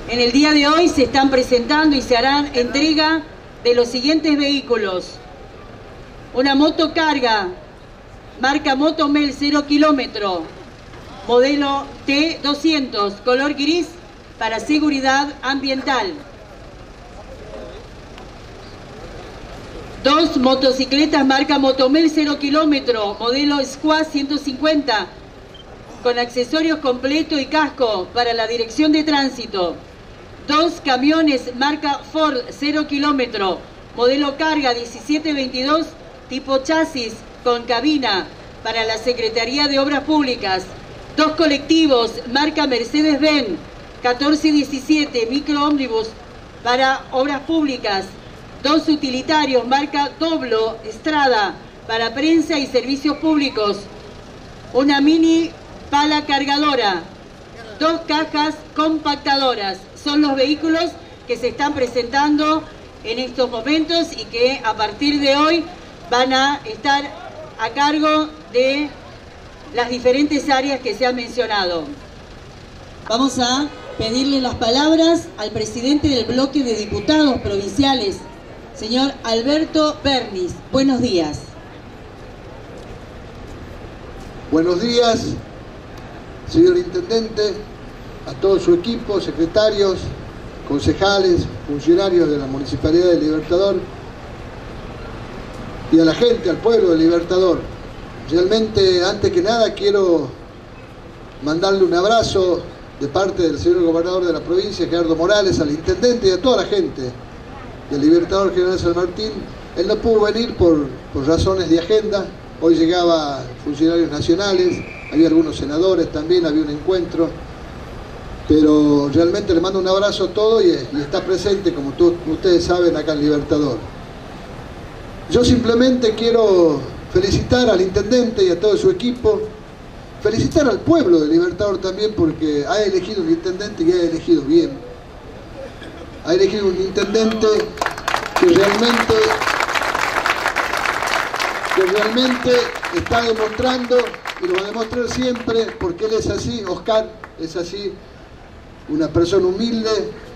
En el día de hoy se están presentando y se harán entrega de los siguientes vehículos. Una motocarga, marca Motomel 0 kilómetro, modelo T200, color gris, para seguridad ambiental. 2 motocicletas marca Motomel 0 kilómetro, modelo Squad 150, con accesorios completo y casco para la dirección de tránsito. 2 camiones marca Ford 0 kilómetro, modelo carga 1722, tipo chasis con cabina para la Secretaría de Obras Públicas. 2 colectivos marca Mercedes-Benz 1417, micro ómnibus para Obras Públicas. 2 utilitarios marca Doblo Estrada para prensa y servicios públicos. Una mini pala cargadora. 2 cajas compactadoras. Son los vehículos que se están presentando en estos momentos y que a partir de hoy van a estar a cargo de las diferentes áreas que se han mencionado. Vamos a pedirle las palabras al presidente del bloque de diputados provinciales, señor Alberto Bernis. Buenos días. Buenos días, señor intendente, a todo su equipo, secretarios, concejales, funcionarios de la Municipalidad de Libertador y a la gente, al pueblo de Libertador. Realmente, antes que nada, quiero mandarle un abrazo de parte del señor gobernador de la provincia, Gerardo Morales, al intendente y a toda la gente del Libertador General San Martín. Él no pudo venir por razones de agenda. Hoy llegaban funcionarios nacionales, había algunos senadores también, había un encuentro. Pero realmente le mando un abrazo a todos y está presente, como ustedes saben, acá en Libertador. Yo simplemente quiero felicitar al intendente y a todo su equipo, felicitar al pueblo de Libertador también, porque ha elegido un intendente y ha elegido bien. Ha elegido un intendente que realmente está demostrando, y lo va a demostrar siempre, porque él es así, Oscar es así, una persona humilde,